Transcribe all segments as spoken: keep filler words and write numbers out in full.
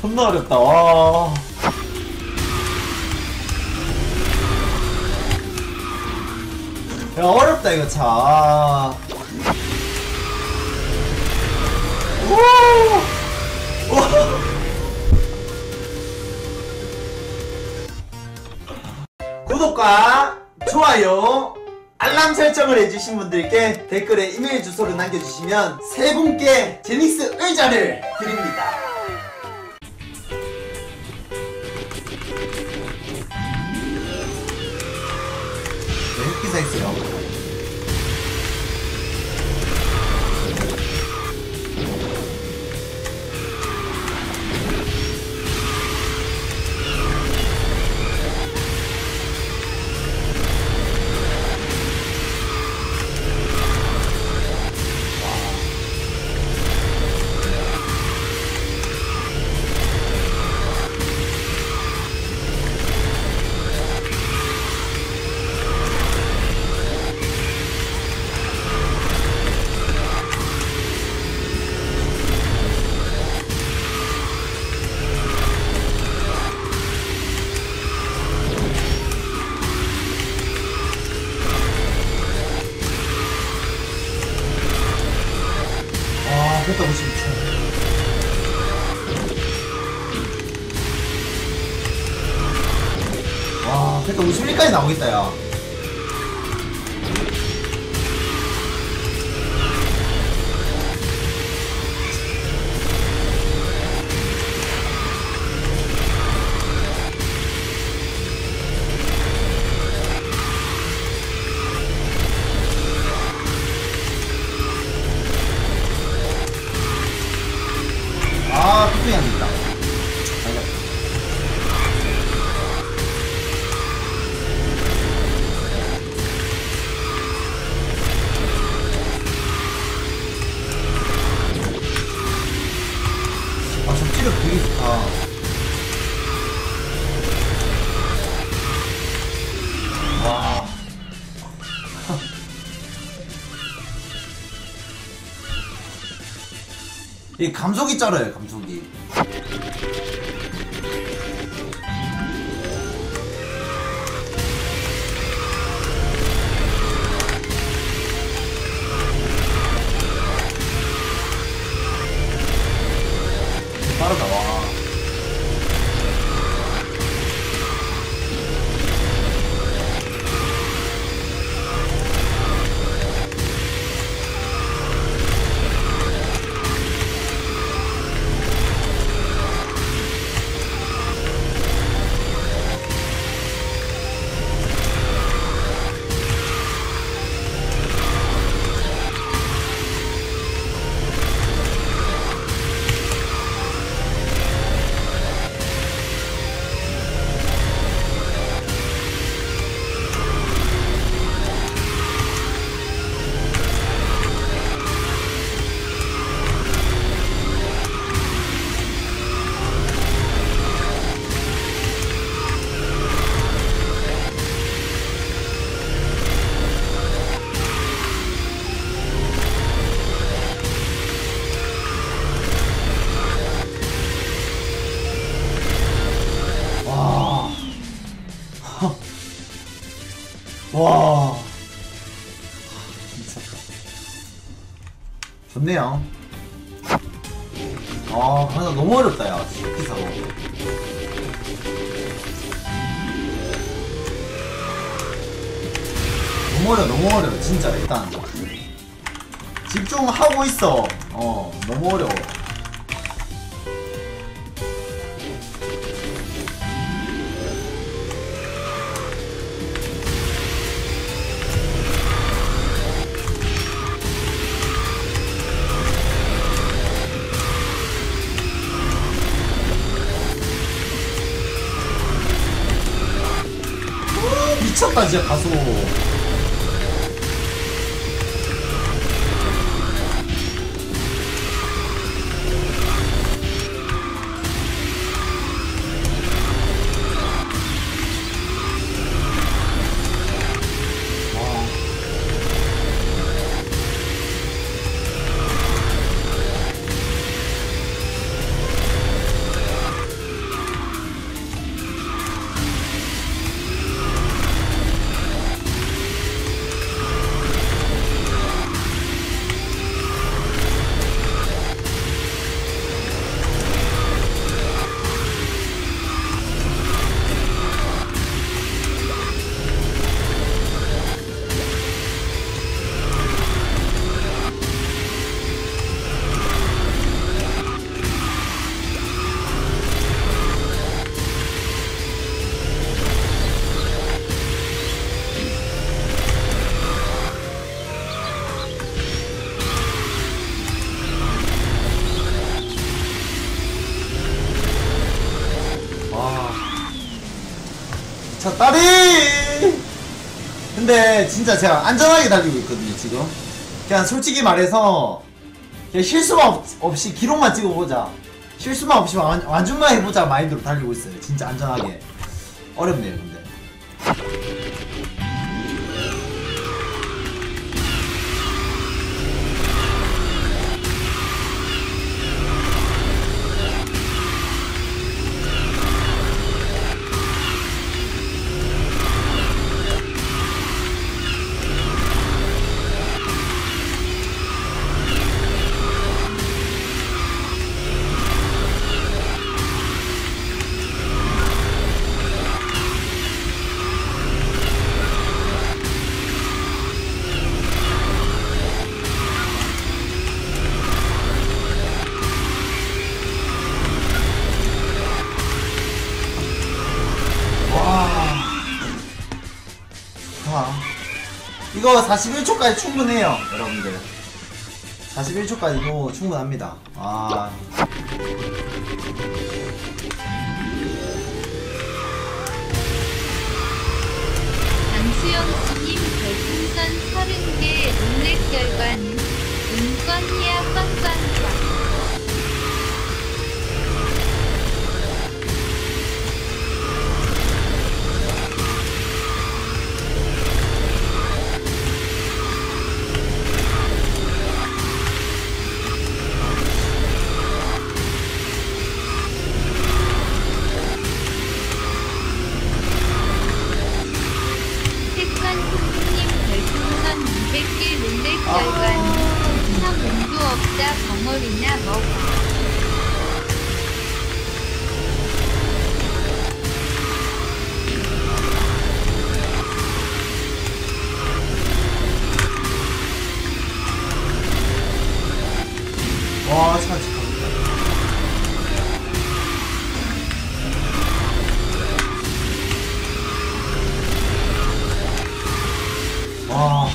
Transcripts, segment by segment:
존나 어렵다. 와. 야, 어렵다 이거 참. 오! 오! 구독과 좋아요, 알람 설정을 해주신 분들께 댓글에 이메일 주소를 남겨주시면 세 분께 제닉스 의자를 드립니다. 네, 흑기사 있어요. 됐다. 오십이 초. 와, 됐다. 오십일까지 나오겠다, 야. 아, 뚝뚝이 안 됐다. 아, 접지력 되게 좋다. 와. 이 감속이 쩔어요, 감속이. 빠르다. 와. 와, 미쳤다. 좋네요. 아, 하나 너무 어렵다, 야. 기사고. 너무 어려워, 너무 어려워. 진짜, 일단. 집중하고 있어. 어, 너무 어려워. 미쳤다 진짜 가수. 미쳤다리. 근데 진짜 제가 안전하게 달리고 있거든요 지금. 그냥 솔직히 말해서 그냥 실수만 없, 없이 기록만 찍어보자, 실수만 없이 완, 완준만 해보자 마인드로 달리고 있어요. 진짜 안전하게. 어렵네요 근데. 이거 사십일 초까지 충분해요 여러분들. 사십일 초까지도 충분합니다. 아 강수영님 별풍선 서른 개 롤렉 결과는 은건이야 빵빵빵. 이백 개 롤렉 결과는 참 운도 없다 벙어리나 먹어. 와 차 지금 와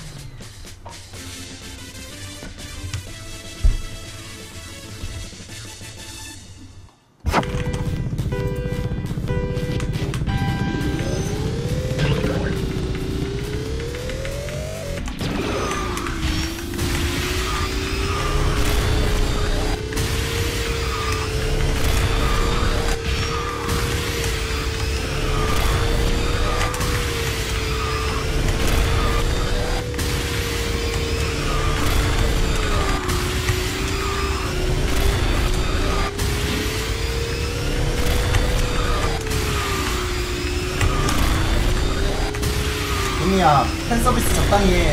야 팬서비스 적당히 해.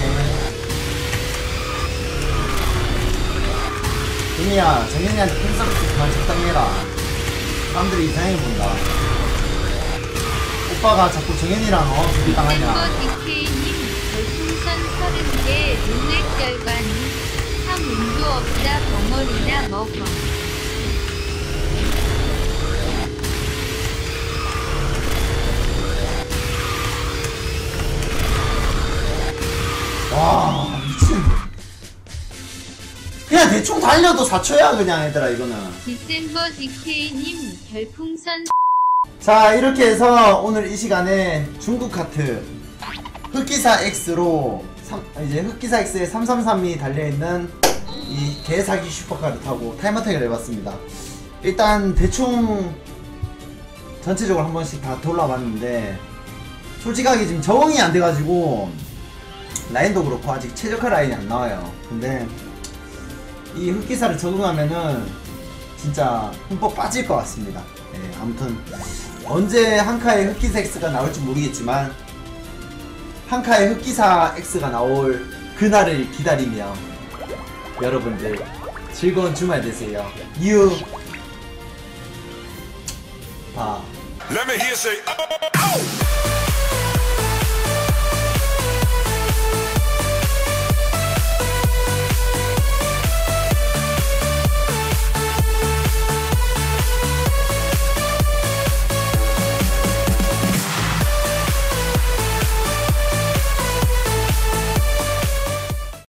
은희야 정현이한테 팬서비스 그만 적당히 해라. 사람들이 이상하게 본다. 오빠가 자꾸 정현이랑 어 둘이 당하냐. 디케이님 별풍선 서른 개 롤렉 결과는 참 운도 없다 벙어리나 먹어. 와 미친. 그냥 대충 달려도 사 초야 그냥 얘들아 이거는. 디셈버 디케이님 별풍선. 자 이렇게 해서 오늘 이 시간에 중국 카트 흑기사 X로 삼, 이제 흑기사 X에 삼삼삼이 달려있는 이 개사기 슈퍼카를 타고 타임어택을 해봤습니다. 일단 대충 전체적으로 한 번씩 다 돌아봤는데 솔직하게 지금 적응이 안 돼가지고 라인도 그렇고 아직 최적화 라인이 안 나와요. 근데 이 흑기사를 적응하면은 진짜 흠뻑 빠질 것 같습니다. 네, 아무튼 언제 한카의 흑기사 X가 나올지 모르겠지만 한카의 흑기사 X가 나올 그날을 기다리며 여러분들 즐거운 주말 되세요. 유 바.